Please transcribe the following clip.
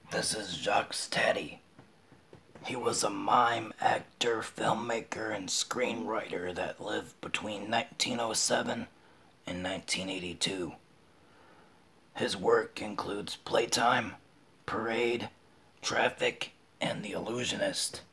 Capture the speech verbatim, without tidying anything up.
This is Jacques Tati. He was a mime, actor, filmmaker, and screenwriter that lived between nineteen oh seven and nineteen eighty-two. His work includes Playtime, Parade, Traffic, and The Illusionist.